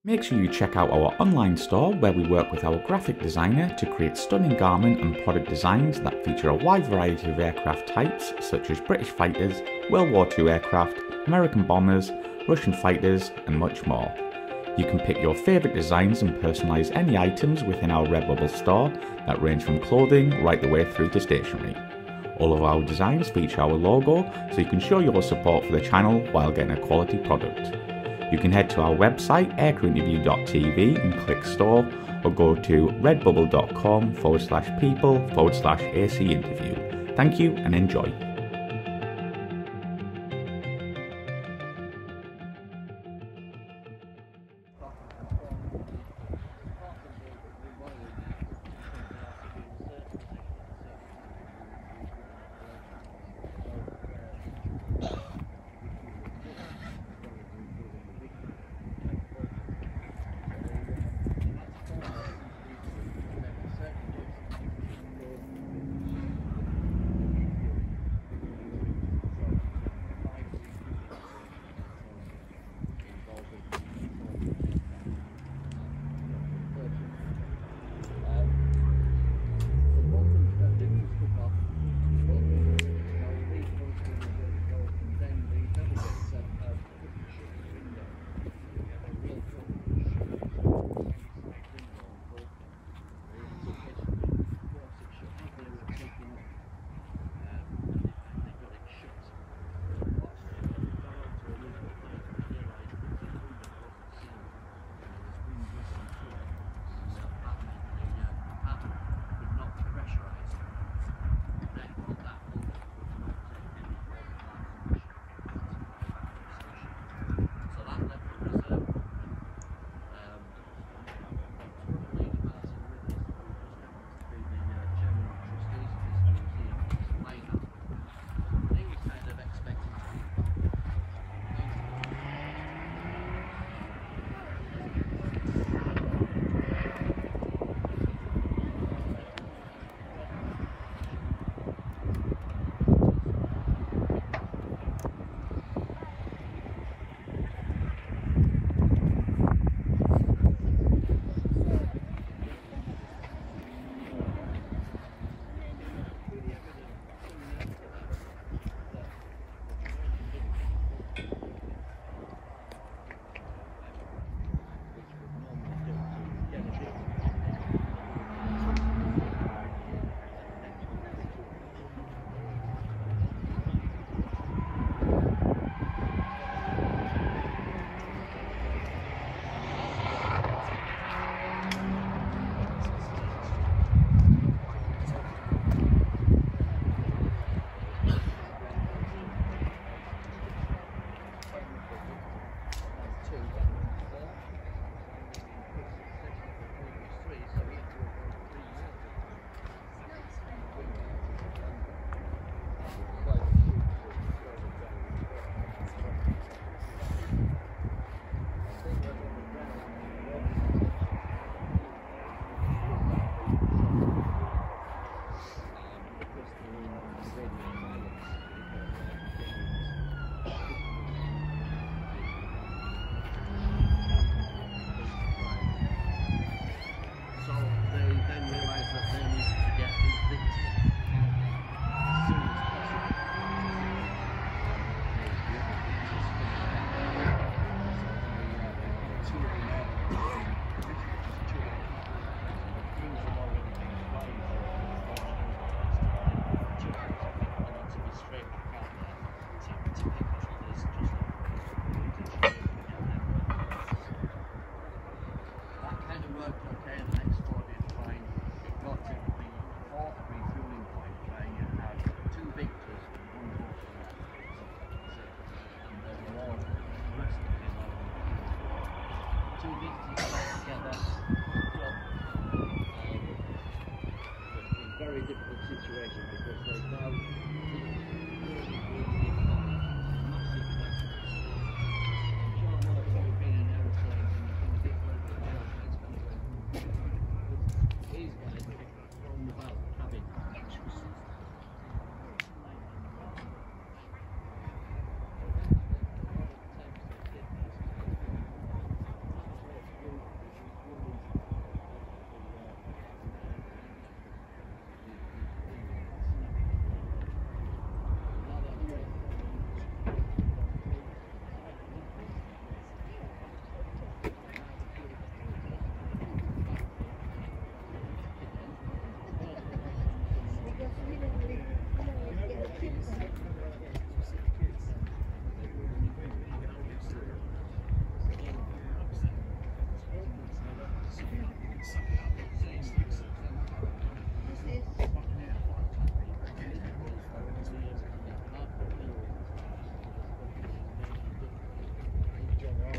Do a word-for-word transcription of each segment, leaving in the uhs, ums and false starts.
Make sure you check out our online store where we work with our graphic designer to create stunning garment and product designs that feature a wide variety of aircraft types such as British fighters, World War Two aircraft, American bombers, Russian fighters and much more. You can pick your favourite designs and personalise any items within our Redbubble store that range from clothing right the way through to stationery. All of our designs feature our logo so you can show your support for the channel while getting a quality product. You can head to our website aircrewinterview dot t v and click store, or go to redbubble.com forward slash people forward slash AC interview. Thank you and enjoy.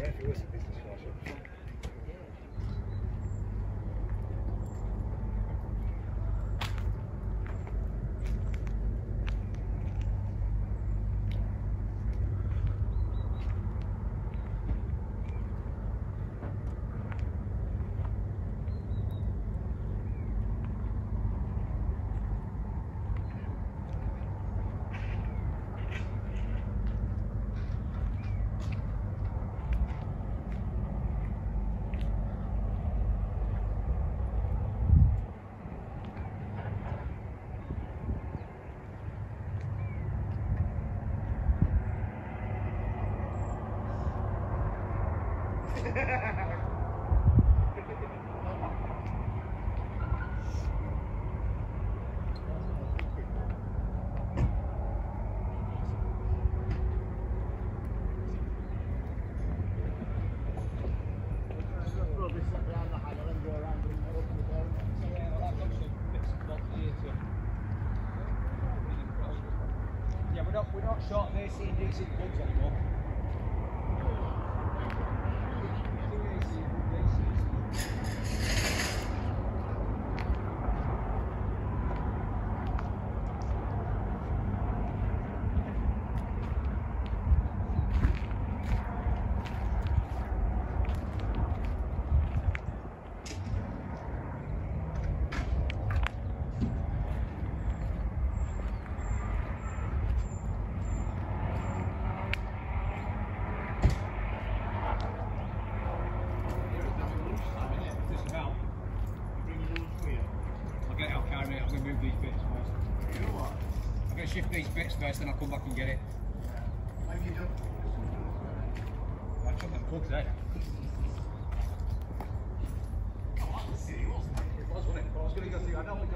if it was a business class option. Yeah, we're not, we're not short of A C and decent plugs anymore. Shift these bits first, then I'll come back and get it. How have you done? I took them plugs there. Oh, that was silly, wasn't it? It was, wasn't it? But I was going to go through. I don't think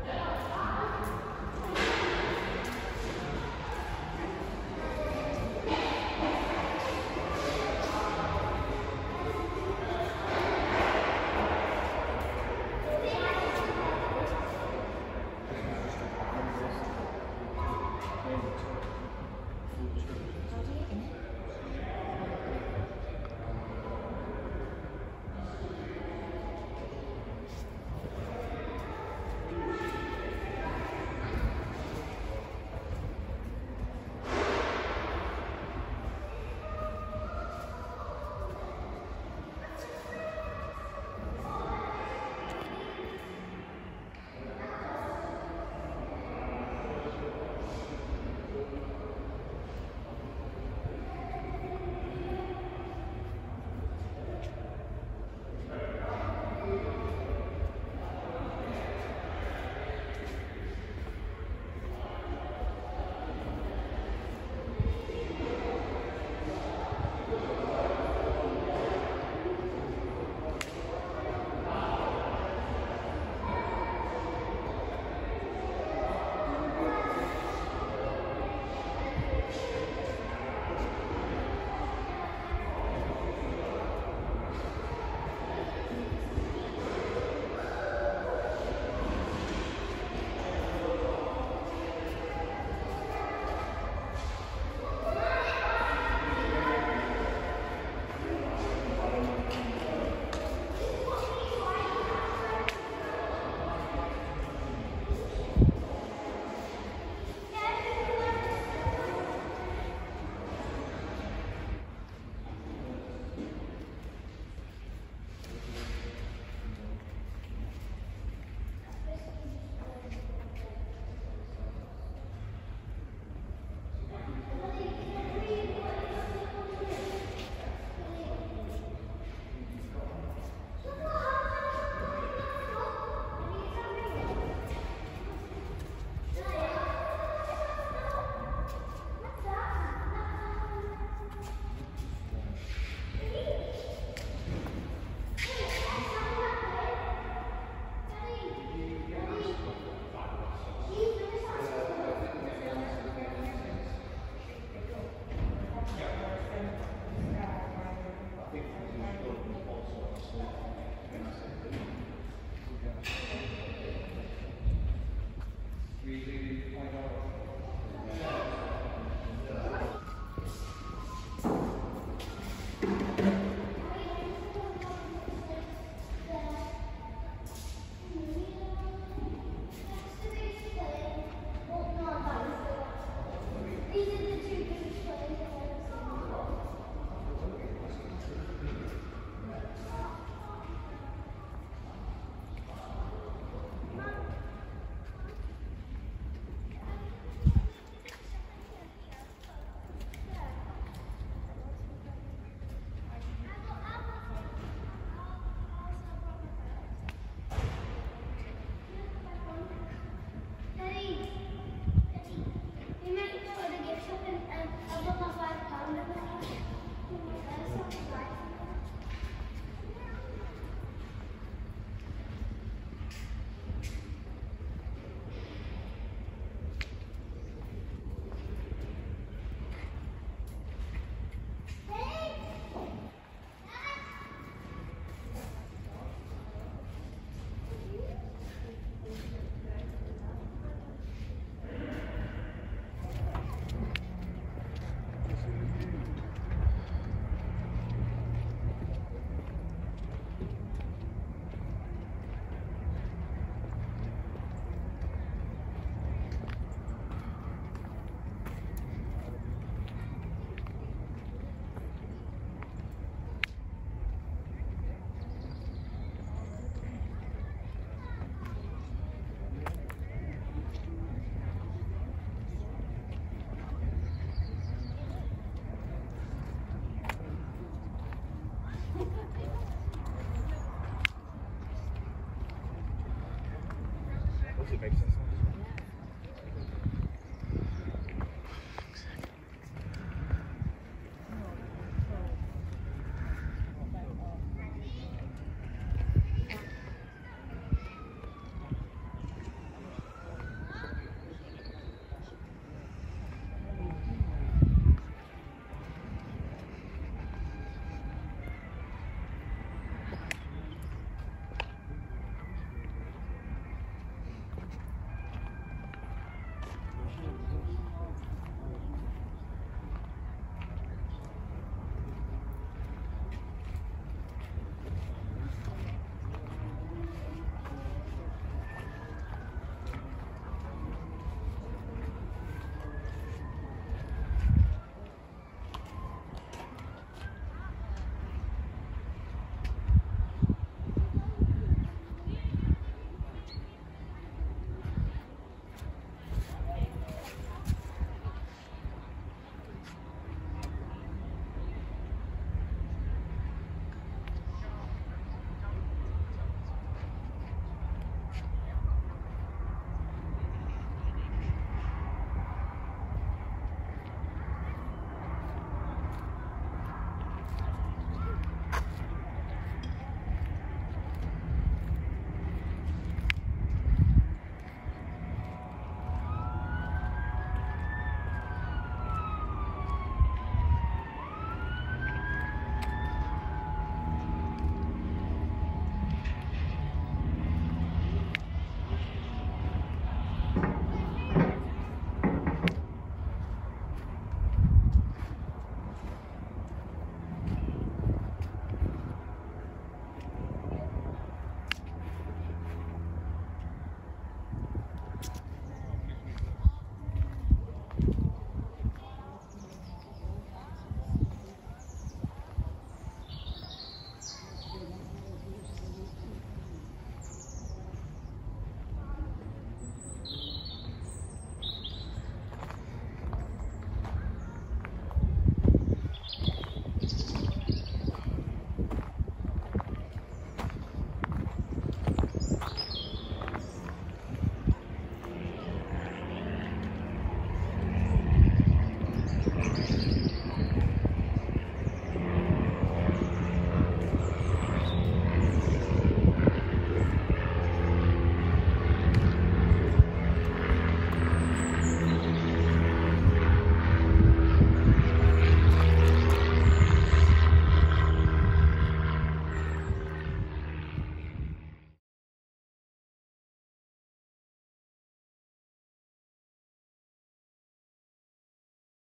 One last one.